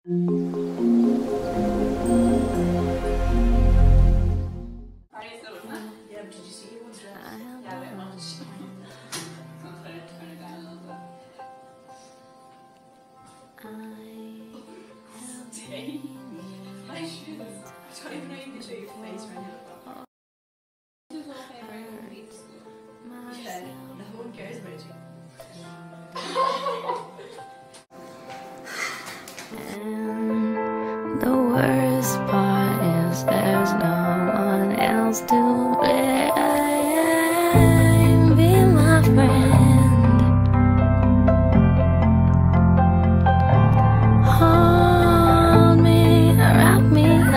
Yeah, but did you see your one's dress? Yeah, a bit much. I'm trying to turn it down a little bit. My shoes. I don't even know you can show your face right now. Who's my favourite weeks? Yeah, no one cares about you. And the worst part is there's no one else to blame. Be my friend. Hold me, wrap me up.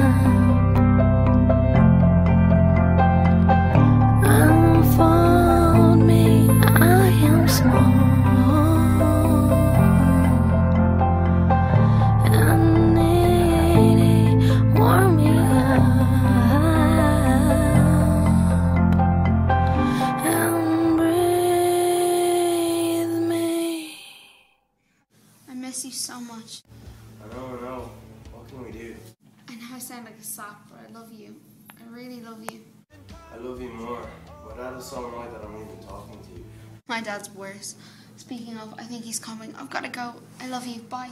Unfold me, I am small. You so much. I know. What can we do? I know I sound like a sap, but I love you. I really love you. I love you more. My dad is so annoyed that I'm even talking to you. My dad's worse. Speaking of, I think he's coming. I've got to go. I love you. Bye.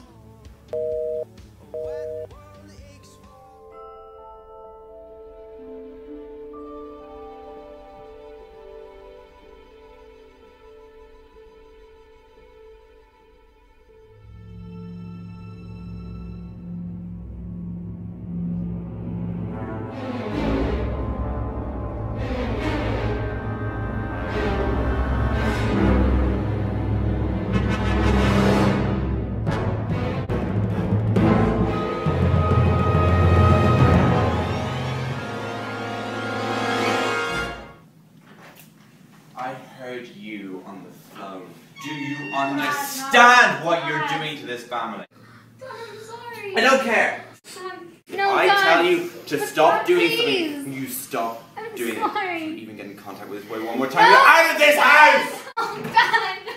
I heard you on the phone. Do you understand what you're doing to this family? Dad, I'm sorry. I don't care. Dad, If no, I Dad. tell you to stop Dad, doing please. something, you stop I'm doing sorry. it. If you even get in contact with this boy one more time, you're out of this house! Oh, Dad, no.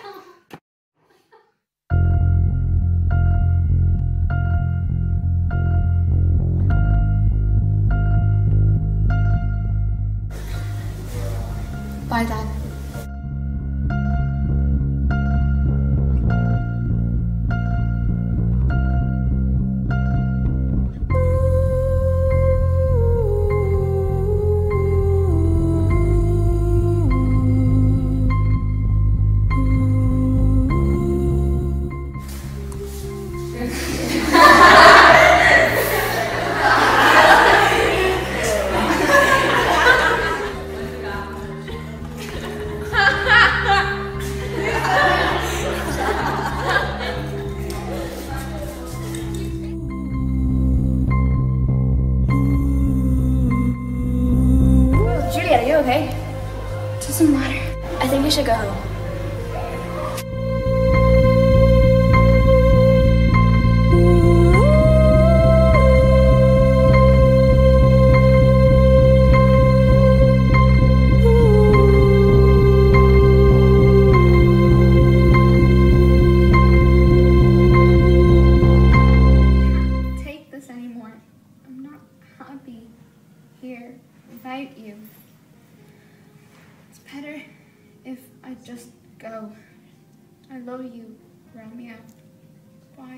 Bye, Dad. Juliet, are you okay? Doesn't matter. I think you should go home. Take this anymore. I'm not happy here without you. It's better if I just go. I love you, Romeo. Bye.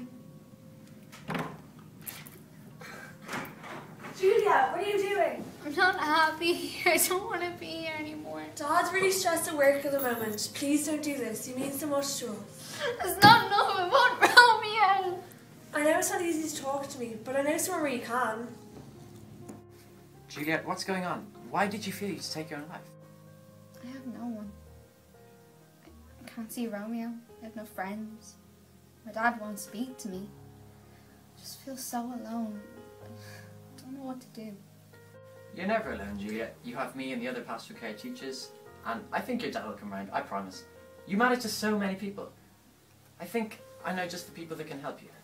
Julia, what are you doing? I'm not happy here. I don't want to be here anymore. Dad's really stressed at work at the moment. Please don't do this. You mean so much to us. It's not enough about Romeo. I know it's not easy to talk to me, but I know somewhere where you can. Juliet, what's going on? Why did you feel you to take your own life? I have no one. I can't see Romeo. I have no friends. My dad won't speak to me. I just feel so alone. I don't know what to do. You're never alone, Juliet. You have me and the other pastoral care teachers, and I think your dad will come round, I promise. You matter to so many people. I think I know just the people that can help you.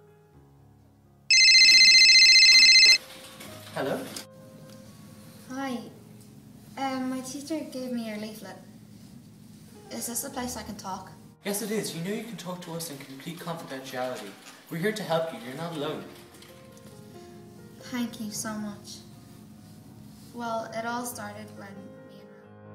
Hi. Hi. My teacher gave me your leaflet. Is this a place I can talk? Yes, it is. You know you can talk to us in complete confidentiality. We're here to help you. You're not alone. Thank you so much. Well, it all started when me and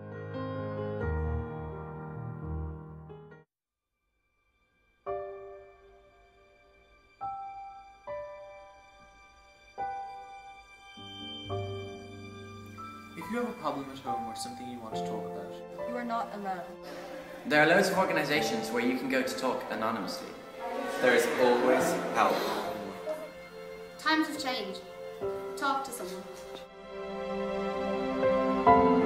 If you have a problem at home or something you want to talk about, You are not alone. There are loads of organisations where you can go to talk anonymously. There is always help. Times have changed. Talk to someone.